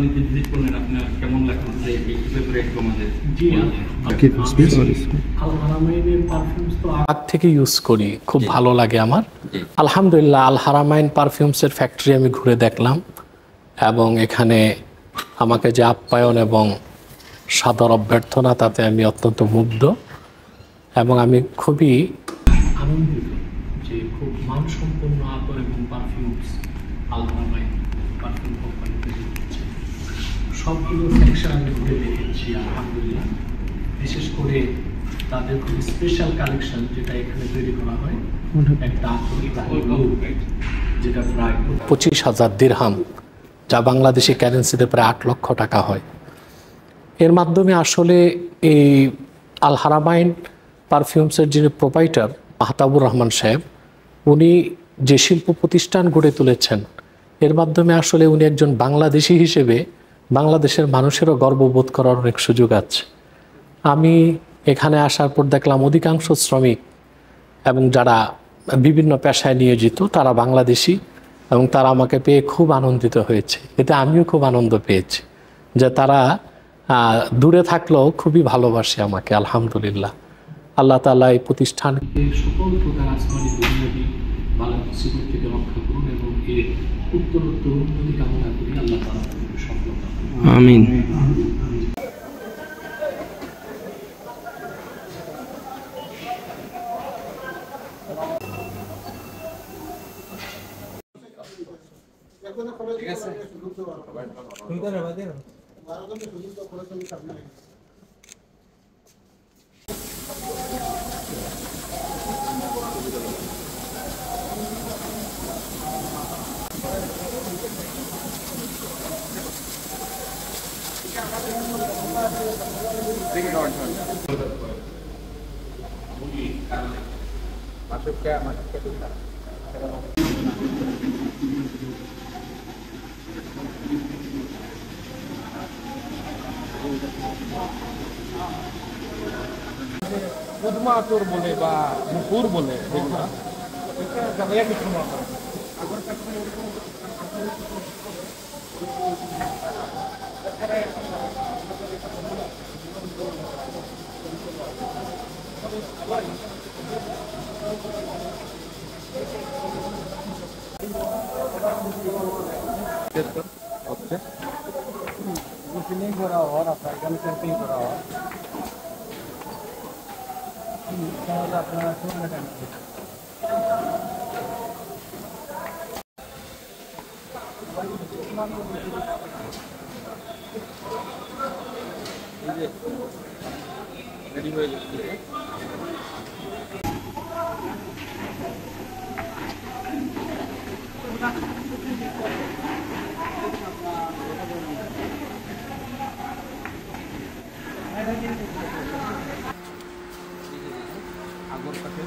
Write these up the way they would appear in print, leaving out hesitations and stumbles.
কোম্পানিতে ভিজিট করলেন, আপনার কেমন লাগছে এই ব্যাপারে একটু আমাদের? জি, আল হারামাইনের পারফিউমস তো আগ থেকে ইউজ করি, খুব ভালো লাগে আমার। আলহামদুলিল্লাহ, আল হারামাইন পারফিউমসের ফ্যাক্টরি আমি ঘুরে দেখলাম এবং এখানে আমাকে যে আপ্যায়ন এবং সাদর অভ্যর্থনা, তাতে আমি অত্যন্ত মুগ্ধ এবং আমি খুবই আনন্দিত যে খুব মানসম্পন্ন আতর এবং পারফিউমস আল হারামাইন পারফিউম কোম্পানিতে হচ্ছে। সবগুলো সেকশন আমি ঘুরে দেখেছি আলহামদুলিল্লাহ। বিশেষ করে তাদের খুব স্পেশাল কালেকশন যেটা এখানে তৈরি করা হয়, একটা যেটা প্রায় 25,000 দিরহাম, যা বাংলাদেশি কারেন্সিতে প্রায় 8 লক্ষ টাকা হয়। এর মাধ্যমে আসলে এই আল হারামাইন পারফিউমসের যিনি প্রোপাইটার মাহতাবুর রহমান সাহেব, উনি যে শিল্প প্রতিষ্ঠান গড়ে তুলেছেন, এর মাধ্যমে আসলে উনি একজন বাংলাদেশি হিসেবে বাংলাদেশের মানুষেরও গর্ববোধ করার অনেক সুযোগ আছে। আমি এখানে আসার পর দেখলাম অধিকাংশ শ্রমিক এবং যারা বিভিন্ন পেশায় নিয়োজিত তারা বাংলাদেশি, এবং তারা আমাকে পেয়ে খুব আনন্দিত হয়েছে। এতে আমিও খুব আনন্দ পেয়েছি যে তারা দূরে থাকলেও খুবই ভালোবাসে আমাকে। আলহামদুলিল্লাহ, আল্লাহ তাআলা এই প্রতিষ্ঠানকে সকল প্রকার আসমানি দুনিয়াবি বালা মুসিবত থেকে রক্ষা করুন এবং এর উত্তরোত্তর উন্নতি কামনা করি। আল্লাহ তাআলা সফলতা করুন। আমিন। ঠিক আছে। উদ্মাতুর বলে বা মুকুর বলে যেগুলো, করা হওয়ার আপনার এখানে ক্যাম্পিং করা হওয়ার তাহলে আপনারা রেডি হয়ে যাচ্ছে। আগর কাছে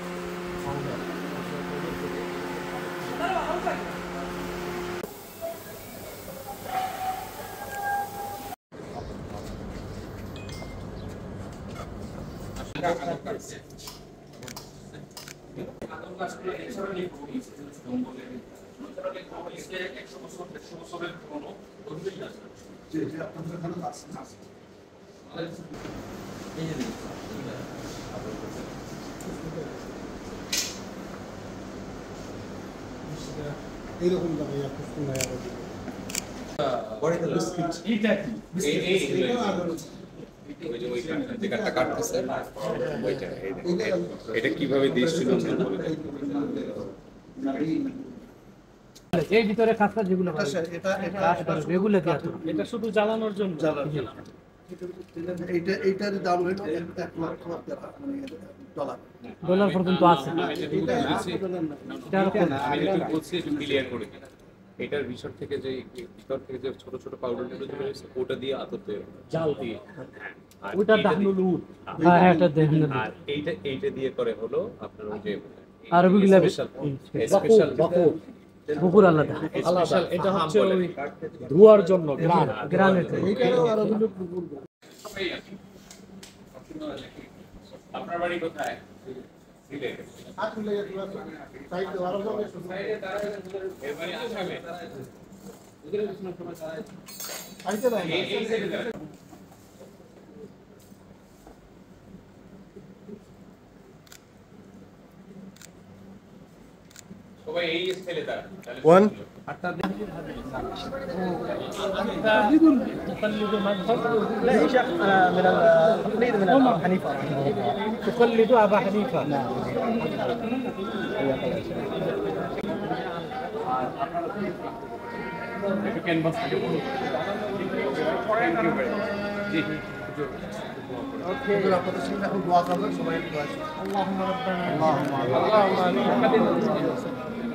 এইরকম দামে এটা কিভাবে দিয়েছিল এই ভিতরে খাতা যেগুলো এটা শুধু জ্বালানোর জন্য। এইটার দাম হলো $1,00,000 ডলার পর্যন্ত আছে। এটার ভিতর থেকে যে ছোট ছোট পাউডার গুলো যেটা হয়েছে ওটা দিয়ে আতর তৈরি জাল দিয়ে, ওটা দাহনুল উদ। হ্যাঁ, এটা দাহনুল উদ। আর এইটা দিয়ে করে হলো আপনার ওই যে আরবিগুলা স্পেশাল বকুর আলাদা আলাদা। এটা হচ্ছে ওই ধোয়ার জন্য গ্রানের। এইটাও আরবিগুলো বকুর। আপনার বাড়ি কোথায়? আসলে সাইড আরব এবারে আসামে খাইতে দেয় না। সবাই এই স্টাইলে দাঁড়ান One. تقلد مذهب لا يا شيخ من التقليد من ابي حنيفه تقلد ابا حنيفه نعم ক্যানভাস থেকে বলুন জি হুজুর, আপনাদের সঙ্গে এখন দোয়া করবেন, সবাই একটু আসুন। اللهم ربنا اللهم آمين।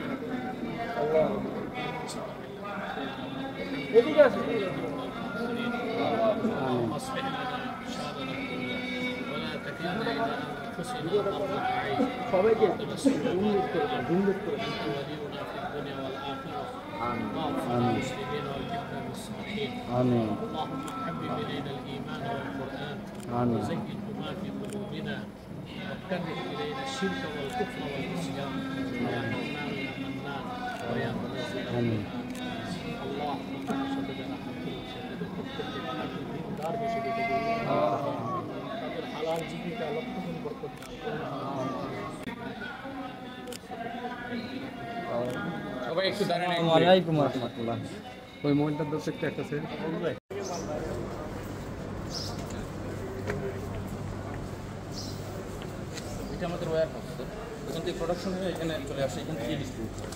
এদিকে আসুন أصلح لنا شأننا كله ولا تكلنا إلى أنفسنا طرفة عين সবাইকে ولينا في الدنيا والآخرة واغفر للمسلمين والجبنا بالصالحين اللهم حبب إلينا الإيمان والقرآن وزينه ما في قلوبنا وكره إلينا الشرك والكفر والعصيان يا حنان يا منان ويا منزل اللهم شددنا حقه شدد كل حاكم دار بشدد তাদের হালাল জীবিকা লক্ষ্যহীন বরকত সবাই একটু দাঁড়ান ওয়ালাইকুম রাহমাতুল্লাহ ওই মোবাইলটার দোষে একটা সেট এটা আমাদের ওয়্যার হাউস এখান থেকে প্রোডাকশন হয়ে এখানে চলে আসে এখান থেকে ডিস্ট্রিবিউট হয়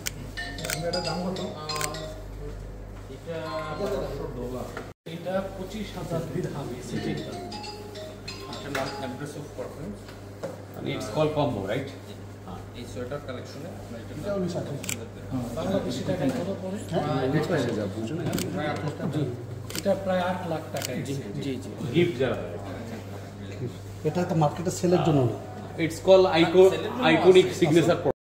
এটা 25,000 দিরহাম সিটিং এটার নাম address of performance it's call combo right এই সোয়েটার কালেকশনে আপনার এটা বাংলাদেশি টাকায় কত পড়ে এটা প্রায় 8 লাখ টাকায় জি জি গিফট যারা এটা একটা মার্কেটে সেলের জন্য না। It's call iconic signature